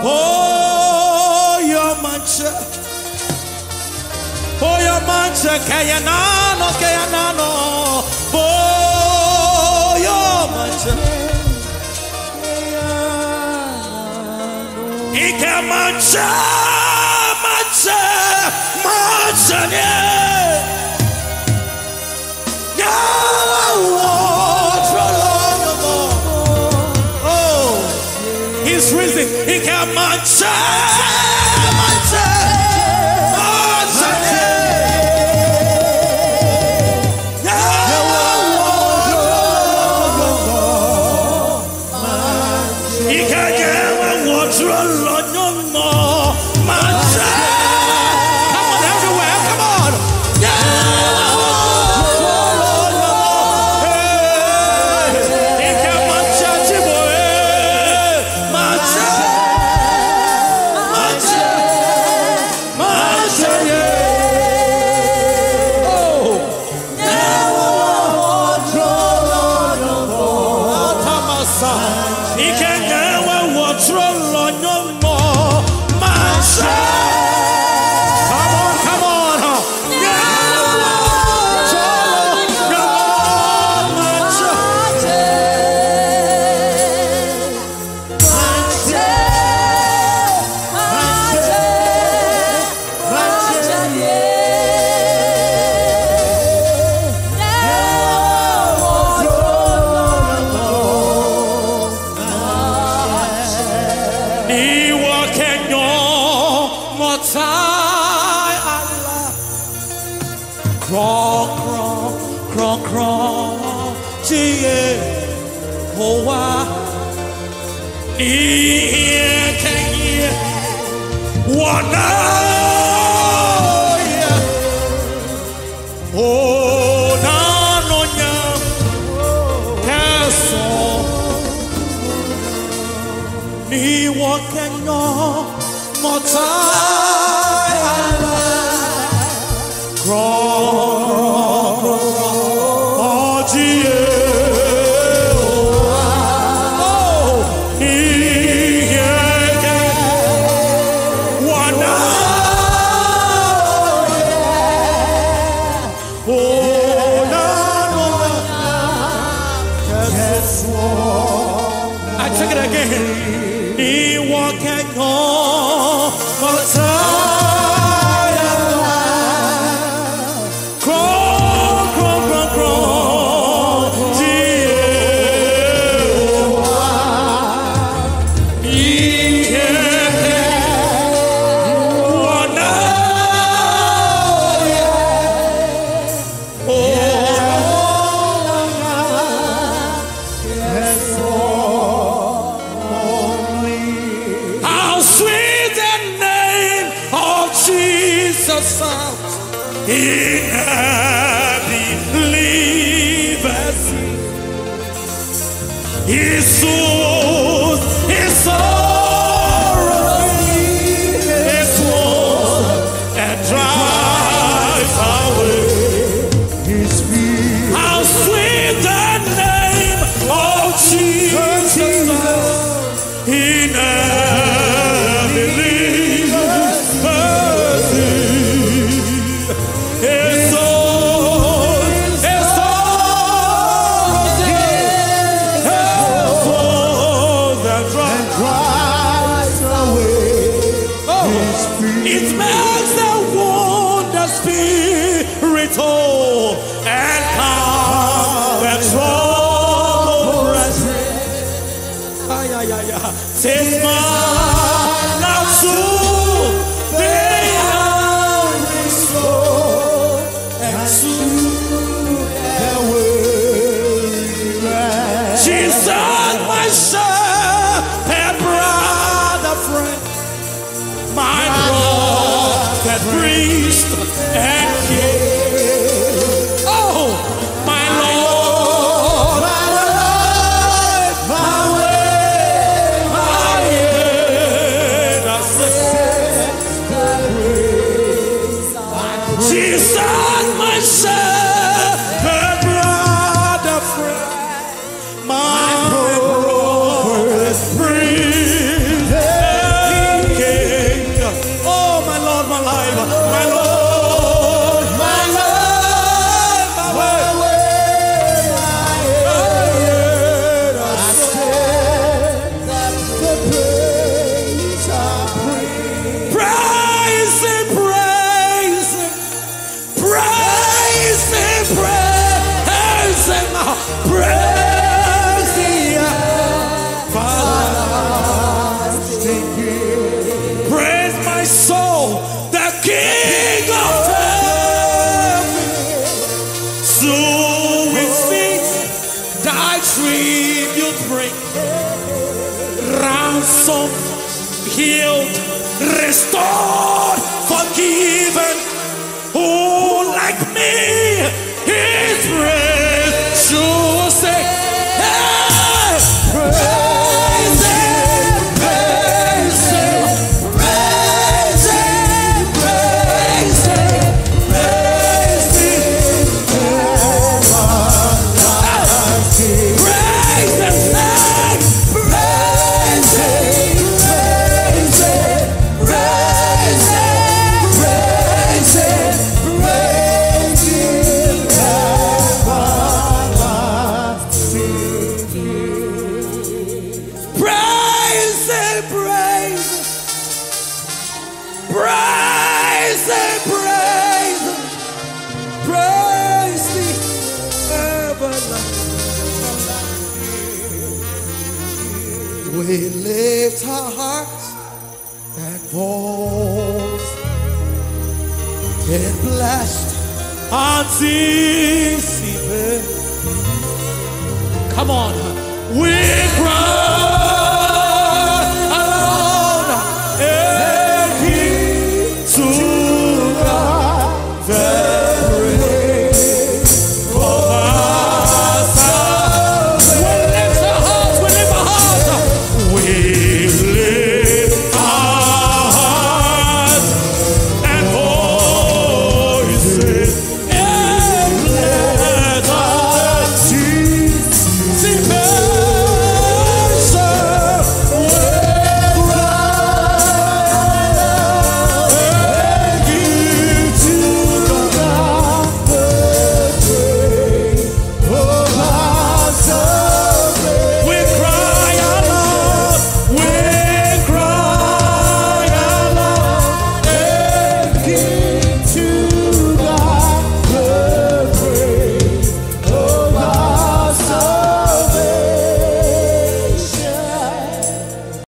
Oh, your mancha. Oh, your mancha. Kayanano, kayanano. Oh, your mancha. Ika mancha, mancha, mancha, He's risen. He can mancha, mancha, mancha. He can get water along your mancha. Come on, everywhere, come on. He can mancha, he can never watch roll on your more. Come on, come on, huh? Crawl, crawl, Jehovah. Can you wanna? Oh, no, Caso. Ni walking on more time. Crawl, oh, Jehovah. Oh, wanna. Oh, no. I take it again. He walking on more time. He believers, his soul, his sorrow, his woe, and drives away his fear. How sweet the name of Jesus! He never believes. It makes the wonder spirit whole and calm the troubled. Says man now soon they are restored and soon there will rest. Jesus, my shepherd, brother, friend, my prophet, priest, and king. Oh, my Lord, my life, my way, my end, I say, Jesus, my shepherd, brother, friend, my prophet, priest, and king. healed, restored, forgiven. Who like me is praised? Should say, hey, praise Him, praise Him, praise Him, praise Him, praise Him, praise Him, praise Him, praise Him, praise Him, praise Him, praise Him, praise Him, praise Him, praise Him, praise Him, everlasting. We lift our hearts and voice, get blessed anticipated. Come on, we cry.